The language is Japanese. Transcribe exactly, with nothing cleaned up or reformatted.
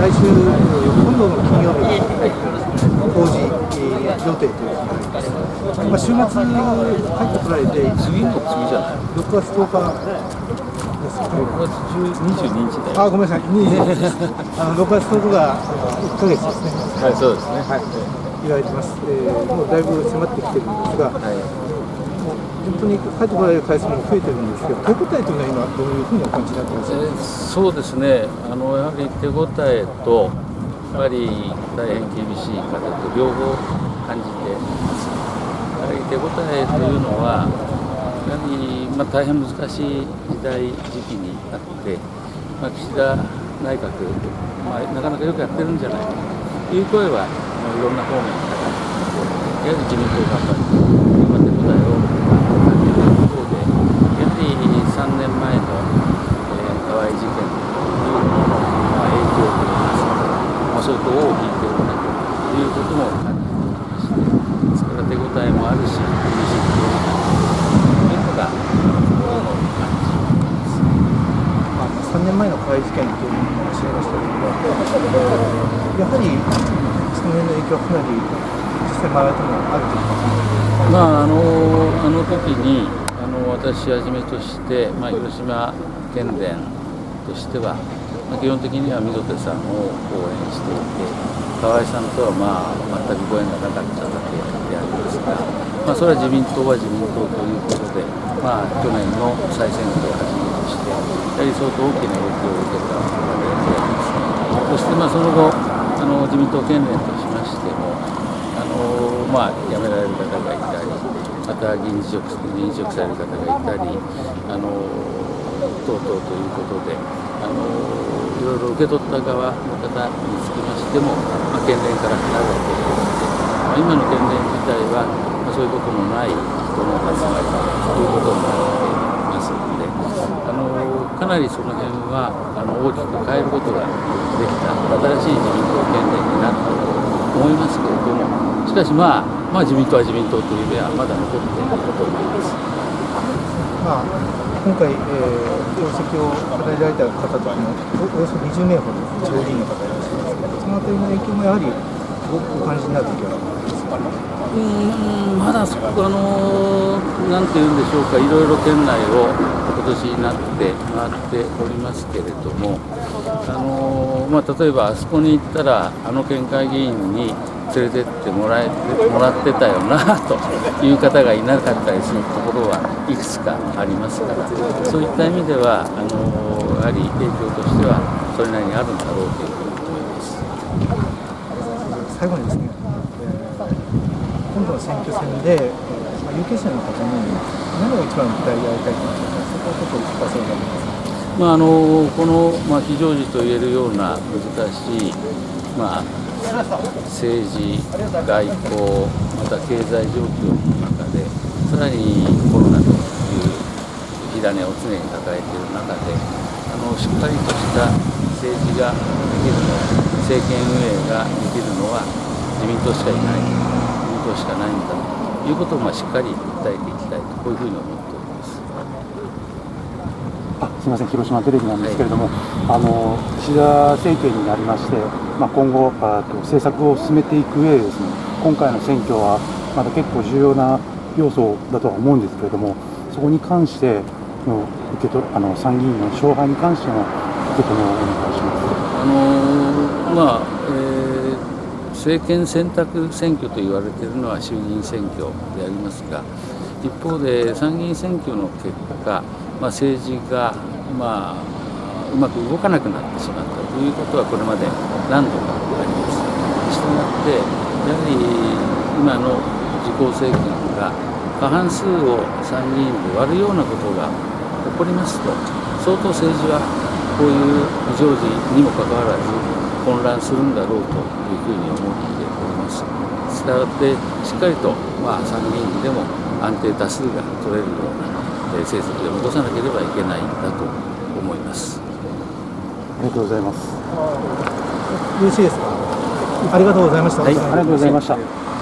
来週、今度の金曜日に公示予定ということで、まあ、週末に帰ってこられて、 次の次じゃない、 ろくがつとおかですよね。 ろくがつにじゅうににちだよ。 あ、ごめんなさい、あのろくがつとおかがいっかげつですね。 はい、そうですね。はい、 言われてます。えー、もうだいぶ迫ってきてるんですが、はい、もう本当に帰ってこられる回数も増えてるんですけど、手応えというのは今どういうふうにお感じになってますか。えー、 そうですね。あのやはり手応えとやはり大変厳しい風と両方感じています。やはり手応えというのはやはりまあ大変難しい時代時期にあって、まあ、岸田内閣、まあ、なかなかよくやってるんじゃないかという声は、まあ、いろんな方面からやはり自民党頑張りという手応えを感じる一方で、やはりさんねんまえの、えー、河井事件というものの、まあ、影響といいますか、まあ、相当大きいということも感じていまして、ですから手応えもあるし、厳しいところがあるというのが、この感じです。 まあ、さんねんまえの河井事件というのもおっしゃいましたけれども、やはりその辺の影響はかなり実際回ってもあるというか。 まああのあの時にあの私はじめとして、まあ、広島県連としては、まあ、基本的には溝手さんを応援していて、河井さんとはまあ全くご縁がなかっただけでありますが、まあ、それは自民党は自民党ということで、まあ、去年の再選挙をはじめとしてやはり相当大きな影響を受けたわけであります。そしてまあその後あの自民党県連としましてもあのまあ、辞められる方がいたり、また議員辞職、議員辞職される方がいたり、あの等々ということで、あのいろいろ受け取った側の方につきましても、まあ、県連から離れているので、まあ、今の県連自体は、まあ、そういうことのない人の集まりということになっていますので、あのかなりその辺はあの大きく変えることができた新しい自民党県連になったと思いますけれども、しかし、まあ、まあ自民党は自民党という意味はまだ残っていると思います。 まあ、今回、えー、業績を与えられた方というのはおよそにじゅうめいほど地方議員の方いらっしゃいますけど、そのあたりの影響もやはりごお感じになるときはありますか。 うーん、まだそこあのなんていうんでしょうか、いろいろ県内を今年になって回っておりますけれども、あのまあ、例えばあそこに行ったらあの県会議員に連れてってもらえてもらってたよなという方がいなかったりするところはいくつかありますから、そういった意味ではあのやはり影響としてはそれなりにあるんだろうというふうに思います。 最後にですね、今度の選挙戦で、まあ、有権者の方に何を一番訴えられたいと思いますか。そこをちょっと聞かせていただけますか。 まあ、あのこの、まあ、非常時と言えるような難しい、まあ、政治、外交、また経済状況の中で、さらにコロナという火種を常に抱えている中で、あのしっかりとした政治ができるのは、政権運営ができるのは自民党しかいない、自民党しかないんだということを、まあ、しっかり訴えていきたいと、こういうふうに思っております。 あ、すみません、広島テレビなんですけれども、はい、あの岸田政権になりまして、まあ、今後あと政策を進めていく上でですね、今回の選挙はまだ結構重要な要素だとは思うんですけれども、そこに関しての受け取あの参議院の勝敗に関しての受け止めをお願いします。 あのまあえー、政権選択選挙と言われているのは衆議院選挙でありますが、一方で参議院選挙の結果、まあ、政治が、まあ、うまく動かなくなってしまったということはこれまで何度かあります。したがってやはり今の自公政権が過半数を参議院で割るようなことが起こりますと、相当政治はこういう非常時にもかかわらず混乱するんだろうというふうに思っております。したがってしっかりと、まあ、参議院でも安定多数が取れるような政策で戻さなければいけないんだと思います。 ありがとうございます。 よろしいですか。ありがとうございました。 はい、ありがとうございました。